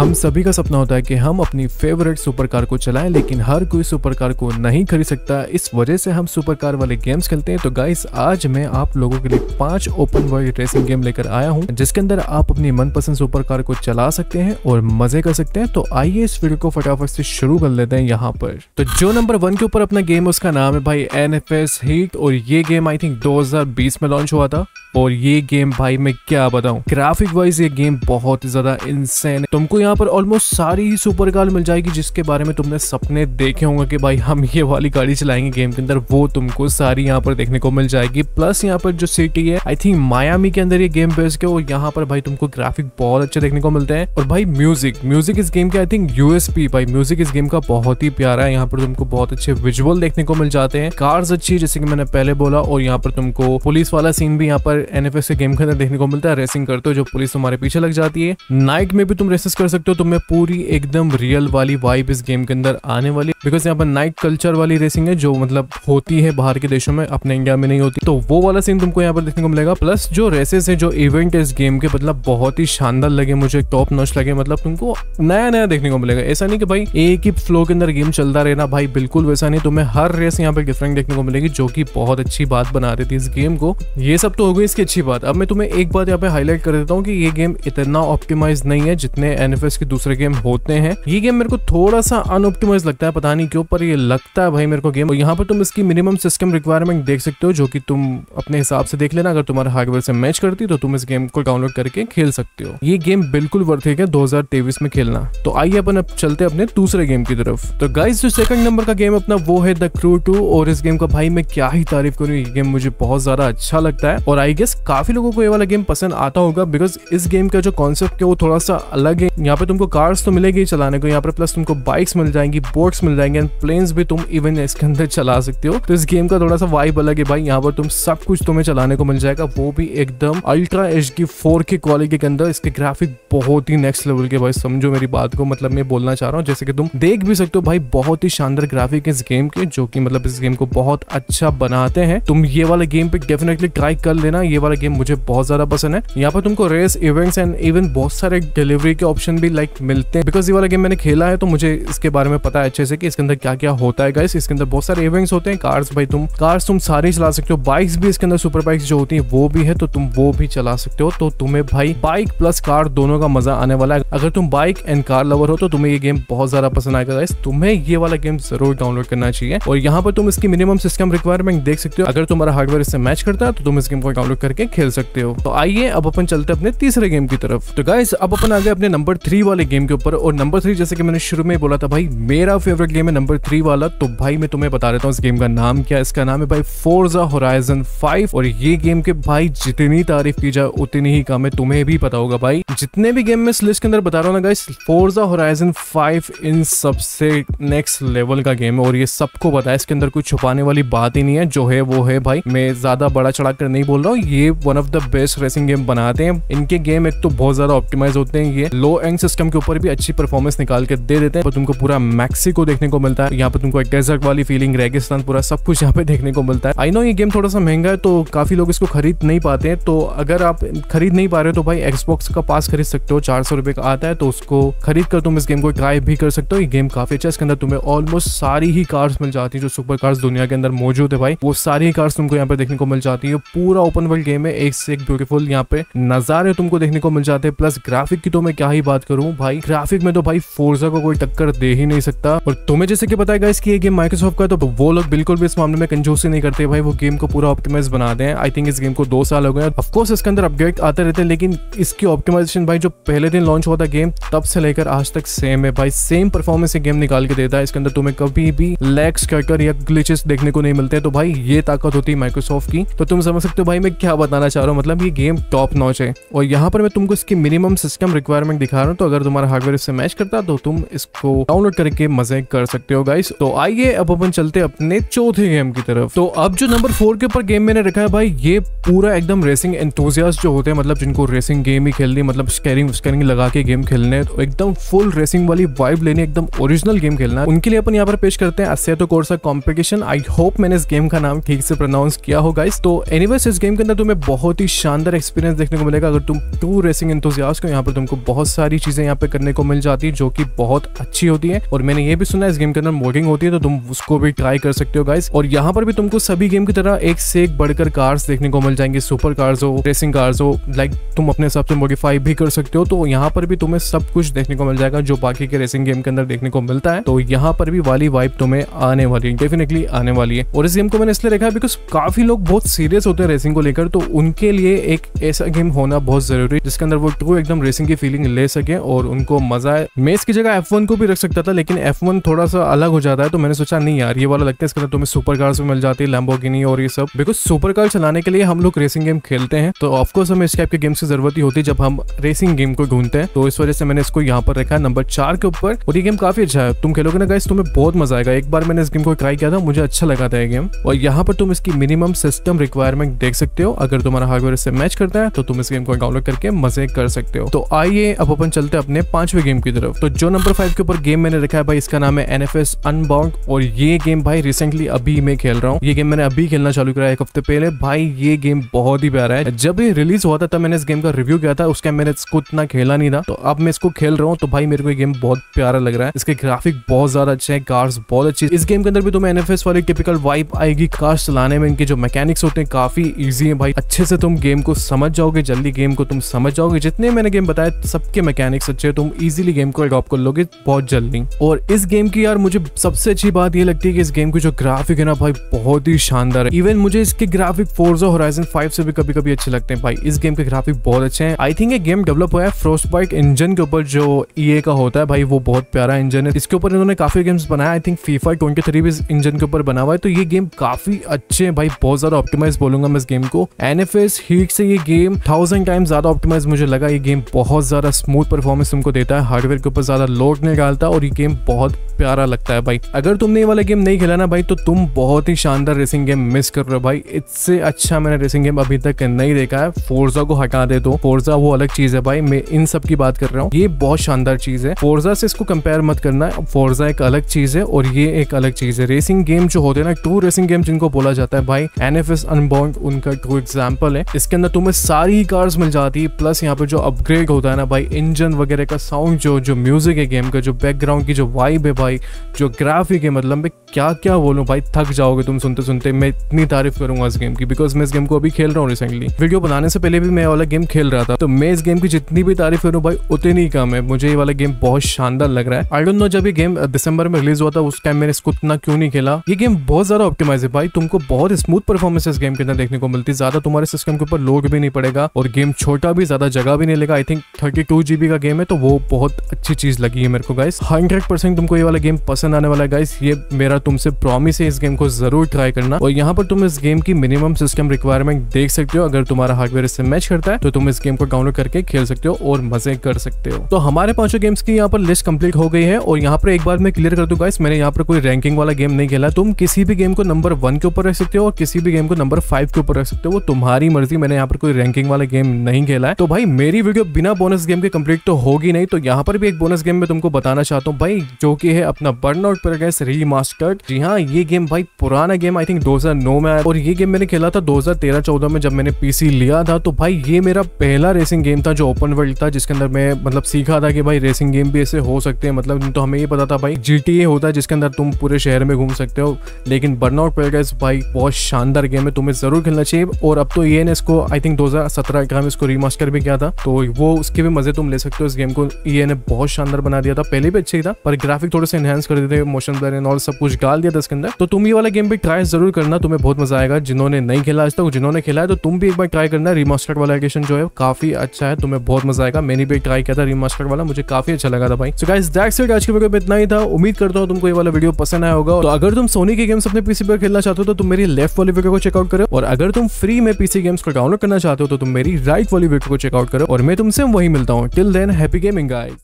हम सभी का सपना होता है कि हम अपनी फेवरेट सुपर कार को चलाएं, लेकिन हर कोई सुपर कार को नहीं खरीद सकता। इस वजह से हम सुपर कार वाले गेम्स खेलते हैं। तो गाइस, आज मैं आप लोगों के लिए 5 ओपन वर्ल्ड रेसिंग गेम लेकर आया हूं, जिसके अंदर आप अपनी मनपसंद सुपर कार को चला सकते हैं और मजे कर सकते हैं। तो आइए इस वीडियो को फटाफट से शुरू कर लेते हैं। यहाँ पर तो जो नंबर 1 के ऊपर अपना गेम, उसका नाम है भाई NFS हीट, और ये गेम आई थिंक 2020 में लॉन्च हुआ था। और ये गेम भाई मैं क्या बताऊं, ग्राफिक वाइज ये गेम बहुत ही ज्यादा इंसेन है। तुमको यहाँ पर ऑलमोस्ट सारी ही सुपर कार मिल जाएगी जिसके बारे में तुमने सपने देखे होंगे कि भाई हम ये वाली गाड़ी चलाएंगे गेम के अंदर, वो तुमको सारी यहाँ पर देखने को मिल जाएगी। प्लस यहाँ पर जो सिटी है, आई थिंक मायामी के अंदर ये गेम बेस्ड है, और यहाँ पर भाई तुमको ग्राफिक बहुत अच्छे देखने को मिलते हैं। और भाई म्यूजिक इस गेम के आई थिंक USP, भाई म्यूजिक इस गेम का बहुत ही प्यारा है। यहाँ पर तुमको बहुत अच्छे विजुअल देखने को मिल जाते हैं, कार्स अच्छी जैसे कि मैंने पहले बोला, और यहाँ पर तुमको पुलिस वाला सीन भी यहाँ पर NFS के गेम के अंदर देखने को मिलता है। रेसिंग करते हो जो पुलिस तुम्हारे पीछे लग जाती है। नाइट में भी तुम रेसेस कर सकते हो। तुम्हें पूरी एकदम रियल वाली वाइब इस गेम के अंदर आने वाली, बिकॉज यहाँ पर नाइट कल्चर वाली रेसिंग है जो मतलब होती है बाहर के देशों में, अपने इंडिया में नहीं होती। तो वो वाला सीन तुमको यहाँ पर देखने को मिलेगा। प्लस जो रेसेस है, जो इवेंट है इस गेम के, मतलब बहुत ही शानदार लगे मुझे, टॉप नॉच लगे। मतलब तुमको नया देखने को मिलेगा। ऐसा नहीं कि भाई एक ही फ्लो के अंदर गेम चलता रहना, भाई बिल्कुल वैसा नहीं। तुम्हें हर रेस यहाँ पे डिफरेंट देखने को मिलेगी, जो कि बहुत अच्छी बात बना रही थी इस गेम को। ये सब तो हो गई इसकी अच्छी बात। अब मैं तुम्हें एक बात यहाँ पे हाईलाइट कर देता हूँ कि ये गेम इतना ऑप्टिमाइज नहीं है जितने NFS के दूसरे गेम होते हैं। ये गेम मेरे को थोड़ा सा अनऑप्टिमाइज लगता है, पता नहीं क्यों, पर ये लगता है भाई मेरे को गेम। और यहाँ पर तुम इसकी मिनिमम सिस्टम रिक्वायरमेंट देख सकते हो, जो कि तुम अपने हिसाब से देख लेना। अगर तुम्हारे हार्डवेयर से मैच करती तो तुम इस गेम को डाउनलोड करके खेल सकते हो। ये गेम बिल्कुल वर्थ है 2023 में खेलना। तो आइए अपन अब चलते अपने दूसरे गेम की तरफ। तो गाइस, जो सेकंड नंबर का गेम अपना वो है द क्रू 2, और इस गेम का भाई मैं क्या ही तारीफ करूँ, ये गेम मुझे बहुत ज्यादा अच्छा लगता है। और आई गेस काफी लोगों को ये वाला गेम पसंद आता होगा, बिकॉज इस गेम का जो कॉन्सेप्ट है वो थोड़ा सा अलग है। यहाँ पे तुमको कार्स तो मिलेगी चलाने को, यहाँ पर प्लस तुमको बाइक्स मिल जाएंगी, बोट्स मिल जाएंगे, एंड प्लेन्स भी तुम इवन इसके अंदर चला सकते हो। तो इस गेम का थोड़ा सा वाइब अलग है भाई। यहाँ पर तुम सब कुछ तुम्हें चलाने को मिल जाएगा, वो भी एकदम अल्ट्रा HD 4K क्वालिटी के अंदर। इसके ग्राफिक बहुत ही नेक्स्ट लेवल के भाई, समझो मेरी बात को। मतलब मैं बोलना चाह रहा हूँ, जैसे कि तुम देख भी सकते हो भाई, बहुत ही शानदार ग्राफिक इस गेम के, जो कि मतलब इस गेम को बहुत अच्छा बनाते हैं। तुम ये वाला गेम पे डेफिनेटली ट्राई कर लेना। ये वाला गेम मुझे बहुत ज्यादा पसंद है। यहाँ पर तुमको रेस, इवेंट्स एंड इवन बहुत सारे डिलीवरी के ऑप्शन भी लाइक मिलते हैं, बिकॉज ये वाला गेम मैंने खेला है तो मुझे इसके बारे में पता है अच्छे से कि इसके अंदर क्या क्या होता है। गाइस, इसके अंदर बहुत सारे इवेंट्स होते हैं। कार्स भाई तुम सारे चला सकते हो। बाइक्स भी इसके अंदर, सुपर बाइक्स जो होती है वो भी है, तो तुम वो भी चला सकते हो। तो तुम्हें भाई बाइक प्लस कार दोनों का मजा आने वाला है। अगर तुम बाइक एंड कार लवर हो तो तुम्हें ये गेम बहुत ज्यादा पसंद आएगा। गाइस, तुम्हें ये वाला गेम जरूर डाउनलोड करना चाहिए। और यहाँ पर तुम इसकी मिनिमम सिस्टम रिक्वायरमेंट देख सकते हो। अगर तुम्हारा हार्डवेयर इससे मैच करता है तो तुम इस गेम को डाउनलोड करके खेल सकते हो। तो आइए अब अपन चलते हैं अपने तीसरे गेम की तरफ। तो गाइस, अब अपन आ गए अपने नंबर 3 वाले गेम के ऊपर। और नंबर 3, जैसे कि मैंने शुरू में बोला था भाई, मेरा फेवरेट गेम है नंबर 3 वाला। तो भाई मैं तुम्हें बता देता हूँ इस गेम का नाम क्या है। इसका नाम है भाई फोर्जा होराइजन 5। और ये गेम के भाई जितनी तारीफ की जाए उतनी ही कम है, तुम्हें भी पता होगा भाई। जितने भी गेम में इस लिस्ट के अंदर बता रहा हूँ ना गाइस, फोर्जा होराइजन 5 इन सबसे नेक्स्ट लेवल का गेम है। और ये सबको पता है, इसके अंदर कुछ छुपाने वाली बात ही नहीं है। जो है वो है भाई। मैं ज्यादा बड़ा चढ़ा कर नहीं बोल रहा हूँ, ये one of the best racing game बनाते हैं। इनके गेम एक तो बहुत ज्यादा ऑप्टिमाइज होते हैं, ये लो एंड सिस्टम के ऊपर भी अच्छी परफॉर्मेंस निकाल के दे देते हैं। तुमको पूरा मैक्सिको देखने को मिलता है। यहाँ पे तुमको एक डेजर्ट वाली फीलिंग, रेगिस्तान, पूरा सब कुछ यहाँ पे देखने को मिलता है। आई नो ये गेम थोड़ा सा महंगा है, तो काफी लोग इसको खरीद नहीं पाते हैं। तो अगर आप खरीद नहीं पा रहे हो तो भाई Xbox का पास खरीद सकते हो, 400 रुपए का आता है। तो उसको खरीद कर तुम इस गेम को ट्राई भी कर सकते हो। ये गेम काफी अच्छा है। इसके अंदर तुम्हें ऑलमोस्ट सारी ही कार्स मिल जाती है जो सुपर कार्स दुनिया के अंदर मौजूद है भाई। वो सारी कार्स तुमको यहाँ पे देखने को मिल जाती है। पूरा ओपन वर्ल्ड गेम है, एक से एक ब्यूटीफुल यहाँ पे नजारे तुमको देखने को मिल जाते हैं। प्लस ग्राफिक की तो मैं क्या ही बात करूं भाई, ग्राफिक में तो भाई फोर्जा को कोई टक्कर दे ही नहीं सकता। और तुम्हें जैसे कि पता है गाइस कि ये गेम माइक्रोसॉफ्ट का, तो वो लोग बिल्कुल भी इस मामले में कंजूसी नहीं करते भाई। वो गेम को पूरा ऑप्टिमाइज बनाते हैं। आई थिंक इस गेम को 2 साल हो गए। ऑफ कोर्स इसके अंदर अपडेट आते रहते हैं, लेकिन इसकी ऑप्टिमाइजेशन भाई जो पहले दिन लॉन्च हुआ था गेम, तब से लेकर आज तक सेम है भाई। सेम परफॉर्मेंस ये गेम निकाल के देता है। इसके अंदर तुम्हें कभी भी लैग्स कर या ग्लिचेस देखने को नहीं मिलते। तो भाई ये ताकत होती है माइक्रोसॉफ्ट की। तो तुम समझ सकते हो भाई मैं क्या बताना चाह रहा हूँ। मतलब ये गेम टॉप नॉच है। और यहाँ पर मैं तुमको इसकी मिनिमम सिस्टम रिक्वायरमेंट दिखा रहा हूँ। तो अगर तुम्हारा हार्डवेयर इससे मैच करता तो तुम इसको डाउनलोड करके मजे कर सकते हो गाइस। तो आइए अब अपन चलते अपने चौथे गेम की तरफ। तो अब जो नंबर 4 के ऊपर गेम मैंने रखा है भाई, ये पूरा एकदम रेसिंग एंथुसियास्ट जो होते हैं, मतलब जिनको रेसिंग गेम ही खेलनी, मतलब स्टीयरिंग लगा के गेम खेलने, तो एकदम फुल रेसिंग वाली वाइब लेनी, एकदम ओरिजिनल गेम खेलना है, उनके लिए अपन यहाँ पर पेश करते हैं अस्सेटो कोर्सा कॉम्पिटिशन। आई होप मैंने इस गेम का नाम ठीक से प्रोनाउंस किया हो गाइस। तो एनीवेज इस गेम के अंदर तुम्हें बहुत ही शानदार एक्सपीरियंस देखने को मिलेगा। अगर तुम टू रेसिंग एंथुसियास्ट हो, यहाँ पर तुमको बहुत सारी चीजें चीजें यहाँ पे करने को मिल जाती है जो कि बहुत अच्छी होती है। और मैंने ये भी सुना है इस गेम के अंदर मोडिंग होती है, तो तुम उसको भी ट्राई कर सकते हो गाइस। और यहाँ पर भी तुमको सभी गेम की तरह एक से एक बढ़कर कार्स देखने को मिल जाएंगे, सुपर कार्स हो, रेसिंग कार्स हो, लाइक तुम अपने हिसाब से मॉडिफाई भी कर सकते हो। तो यहाँ पर भी तुम्हें सब कुछ देखने को मिल जाएगा जो बाकी के रेसिंग गेम के अंदर देखने को मिलता है। तो यहाँ पर भी वाली वाइब तुम्हें आने वाली है, डेफिनेटली आने वाली है। और इस गेम को मैंने इसलिए देखा है बिकॉज काफी लोग बहुत सीरियस होते हैं रेसिंग को लेकर, तो उनके लिए एक ऐसा गेम होना बहुत जरूरी है जिसके अंदर वो ट्रू एकदम रेसिंग की फीलिंग ले सके और उनको मजा आए। मैं इसकी जगह F1 को भी रख सकता था, लेकिन F1 थोड़ा सा अलग हो जाता है, तो मैंने सोचा नहीं यार ये वाला लगता है, इसके अंदर तुम्हें सुपर कार्स भी मिल जाती है, लैम्बोर्गिनी और ये सब। बिकॉज सुपर कार चलाने के लिए हम लोग रेसिंग गेम खेलते हैं, तो ऑफकोर्स हमें इस टाइप के गेम्स की जरूरत ही होती है जब हम रेसिंग गेम को ढूंढते हैं। तो इस वजह से मैंने इसको यहाँ पर रखा है नंबर 4 के ऊपर। और ये गेम काफी अच्छा है, तुम खेलोगे ना गाइस तुम्हें बहुत मजा आएगा। एक बार मैंने इस गेम को ट्राई किया था, मुझे अच्छा लगा था ये गेम। और यहाँ पर तुम इसकी मिनिमम सिस्टम रिक्वायरमेंट देख सकते हो, अगर तुम्हारा हार्डवेयर इससे मैच करता है तो तुम इस गेम को डाउनलोड करके मजे कर सकते हो। तो आइए अब अपन चलते हैं अपने 5वें गेम की तरफ। तो जो नंबर 5 के ऊपर गेम मैंने रखा है भाई, इसका नाम है NFS अनबाउंड। और ये गेम भाई रिसेंटली अभी मैं खेल रहा हूँ, ये गेम मैंने अभी खेलना चालू करा एक हफ्ते पहले। भाई ये गेम बहुत ही प्यारा है। जब ये रिलीज हुआ था तब मैंने इस गेम का रिव्यू किया था, उस टाइम मैंने इसको इतना खेला नहीं था, तो अब मैं इसको खेल रहा हूँ तो भाई मेरे को ये गेम बहुत प्यारा लग रहा है। इसके ग्राफिक बहुत ज्यादा अच्छे हैं, कार्स बहुत अच्छी। इस गेम के अंदर भी तुम्हें NFS वाली टिपिकल वाइब आएगी। कार्स चलाने में इनके जो मैकेनिक्स होते हैं काफी इजी है भाई, अच्छे से तुम गेम को समझ जाओगे, जल्दी गेम को तुम समझ जाओगे। जितने मैंने गेम बताए सबके मैकेनिक्स अच्छे, तुम इजीली गेम को अडॉप्ट कर लोगे बहुत जल्दी। और इस गेम की यार मुझे सबसे अच्छी बात ये लगती है कि इस गेम की जो ग्राफिक है ना भाई बहुत ही शानदार है। इवन मुझे इसके ग्राफिक फोर्जा होराइजन 5 से भी कभी कभी अच्छे लगते हैं भाई। इस गेम के ग्राफिक बहुत अच्छे हैं। आई थिंक ये गेम डेवलप हुआ है फ्रॉस्टबाइट इंजन के ऊपर, जो EA का होता है भाई, वो बहुत प्यारा इंजन है। इसके ऊपर इन्होंने काफी गेम्स बनाया, आई थिंक FIFA 23 भी इंजन के ऊपर बना हुआ है। तो ये गेम काफी अच्छे हैं भाई, बहुत ज्यादा ऑप्टिमाइज बोलूंगा मैं इस गेम को। NFS हीट से ये गेम 1000 टाइम ज्यादा ऑप्टिमाइज मुझे लगा। ये गेम बहुत ज्यादा स्मूथ परफॉर्मेंस तुमको देता है, हार्डवेयर के ऊपर ज्यादा लोड नहीं डालता और ये गेम बहुत प्यारा लगता है भाई। अगर तुमने ये वाला गेम नहीं खेला ना भाई तो तुम बहुत ही शानदार रेसिंग गेम मिस कर रहे हो भाई। इससे अच्छा मैंने रेसिंग गेम अभी तक नहीं देखा है। फोर्जा को हटा दे तो फोर्जा वो अलग चीज है भाई, मैं इन सब की बात कर रहा हूँ। ये बहुत शानदार चीज है, फोर्जा से इसको कंपेयर मत करना। फोर्जा एक अलग चीज है और ये एक अलग चीज है। रेसिंग गेम जो होते हैं ना, ट्रू रेसिंग गेम जिनको बोला जाता है भाई, NFS अनबाउंड उनका ट्रू एग्जाम्पल है। इसके अंदर तुम्हें सारी कार्स मिल जाती है, प्लस यहाँ पे जो अपग्रेड होता है ना भाई, इंजन वगैरह का साउंड, जो म्यूजिक है गेम का, जो बैकग्राउंड की जो वाइब है भाई, जो ग्राफिक है, मतलब मैं क्या क्या बोलूं भाई, थक जाओगे तुम सुनते सुनते। मैं इतनी तारीफ करूंगा इस गेम की बिकॉज मैं इस गेम को अभी खेल रहा हूँ रिसेंटली। वीडियो बनाने से पहले भी मैं वाला गेम खेल रहा था, तो मैं इस गेम की जितनी भी तारीफ करूँ भाई उतनी कम है। मुझे ये वाला गेम बहुत शानदार लग रहा है। आई डोंट नो जब ये गेम दिसंबर में रिलीज हुआ था उस टाइम मैंने इसको इतना क्यों नहीं खेला। ये गेम बहुत ज्यादा ऑप्टिमाइज है भाई, तुमको बहुत स्मूथ परफॉर्मेंस इस गेम के अंदर देखने को मिलती है। ज्यादा तुम्हारे सिस्टम के ऊपर लोड भी नहीं पड़ेगा और गेम छोटा भी ज्यादा जगह भी नहीं लेगा। आई थिंक 32 GB का गेम है, तो वो बहुत अच्छी चीज लगी है मेरे को गाइस। 100% तुमको ये वाला गेम पसंद आने वाला है गाइस, ये मेरा तुमसे प्रॉमिस है। इस गेम को जरूर ट्राई करना। और यहाँ पर तुम इस गेम की मिनिमम सिस्टम रिक्वायरमेंट देख सकते हो, अगर तुम्हारा हार्डवेयर इससे मैच करता है तो तुम इस गेम को डाउनलोड करके खेल सकते हो और मजे कर सकते हो। तो हमारे 5 गेम्स की यहाँ पर लिस्ट कंप्लीट हो गई है। और यहाँ पर एक बार मैं क्लियर कर दूं गाइस, मैंने यहाँ पर कोई रैंकिंग वाला गेम नहीं खेला। तुम किसी भी गेम को नंबर 1 के ऊपर रख सकते हो और किसी भी गेम को नंबर 5 के ऊपर रख सकते हो, वो तुम्हारी मर्जी। मैंने यहाँ पर कोई रैंकिंग वाला गेम नहीं खेला है। तो भाई मेरी वीडियो बिना बोनस गेम के कंप्लीट तो होगी नहीं, तो यहाँ पर भी एक बोनस गेम में तुमको बताना चाहता हूँ भाई, जो कि है अपना बर्नआउट पैराडाइज रीमास्टर्ड। जी हाँ, ये गेम भाई पुराना गेम, आई थिंक 2009 में आया और ये गेम मैंने खेला था 2013-14 में जब मैंने PC लिया था। तो भाई ये मेरा पहला रेसिंग गेम था जो ओपन वर्ल्ड था, जिसके अंदर मैं मतलब सीखा था कि भाई रेसिंग गेम भी ऐसे हो सकते हैं। मतलब तो हमें ये पता था भाई GTA होता है जिसके अंदर तुम पूरे शहर में घूम सकते हो, लेकिन बर्नआउट पैराडाइज भाई बहुत शानदार गेम है, तुम्हें जरूर खेलना चाहिए। और अब तो EA ने इसको आई थिंक 2017-18 में इसको रीमास्टर भी किया था, तो वो उसके भी मजे तुम ले सकते हो। इस गेम को EA ने बहुत शानदार बना दिया था, पहले भी अच्छे ही था पर ग्राफिक थोड़े से एनहांस कर दिए थे, मोशन ब्लर एंड ऑल सब कुछ डाल दिया था इसके अंदर। तो तुम ये वाला गेम भी ट्राई जरूर करना, तुम्हें बहुत मजा आएगा। जिन्होंने नहीं खेला आज तक, जिन्होंने खेला है तो तुम भी एक बार ट्राई करना। रीमास्टर्ड वाला एडिशन जो है काफी अच्छा है, तुम्हें बहुत मजा आएगा। मैंने भी ट्राई किया था रीमास्टर्ड वाला, मुझे काफी अच्छा लगा था भाई। सो गाइस दैट्स इट, आज की वीडियो में इतना ही था। उम्मीद करता हूँ तुमको ये वाला वीडियो पसंद आया होगा। तो अगर तुम सोनी के गेम्स अपने PC पर खेलना चाहते हो तो तुम मेरी लेफ्ट वाली वीडियो को चेकआउट करो, और अगर तुम फ्री में PC गेम्स को डाउनलोड करना चाहते हो तो तुम मेरी राइट वाली वीडियो को चेकआउट करो, और मैं तुमसे वही मिलता हूँ। Till then happy gaming guys.